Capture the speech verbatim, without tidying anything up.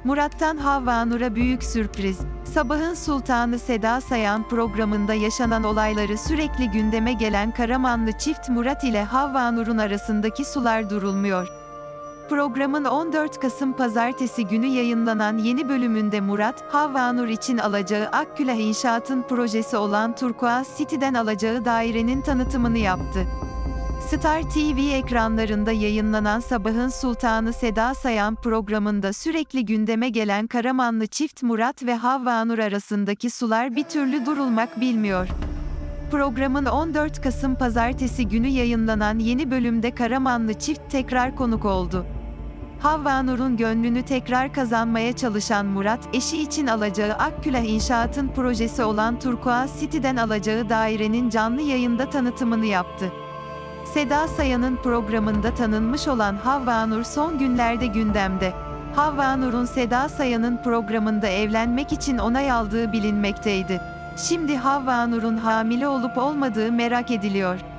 Murat'tan Havva Nur'a büyük sürpriz. Sabahın Sultanı Seda Sayan programında yaşanan olayları sürekli gündeme gelen Karamanlı çift Murat ile Havva Nur'un arasındaki sular durulmuyor. Programın on dört Kasım Pazartesi günü yayınlanan yeni bölümünde Murat, Havva Nur için alacağı Akkülah İnşaat'ın projesi olan Turkuaz City'den alacağı dairenin tanıtımını yaptı. Star T V ekranlarında yayınlanan Sabahın Sultanı Seda Sayan programında sürekli gündeme gelen Karamanlı çift Murat ve Havva Nur arasındaki sular bir türlü durulmak bilmiyor. Programın on dört Kasım Pazartesi günü yayınlanan yeni bölümde Karamanlı çift tekrar konuk oldu. Havva Nur'un gönlünü tekrar kazanmaya çalışan Murat, eşi için alacağı Akkülah İnşaat'ın projesi olan Turkuaz City'den alacağı dairenin canlı yayında tanıtımını yaptı. Seda Sayan'ın programında tanınmış olan Havva Nur son günlerde gündemde. Havva Nur'un Seda Sayan'ın programında evlenmek için onay aldığı bilinmekteydi. Şimdi Havva Nur'un hamile olup olmadığı merak ediliyor.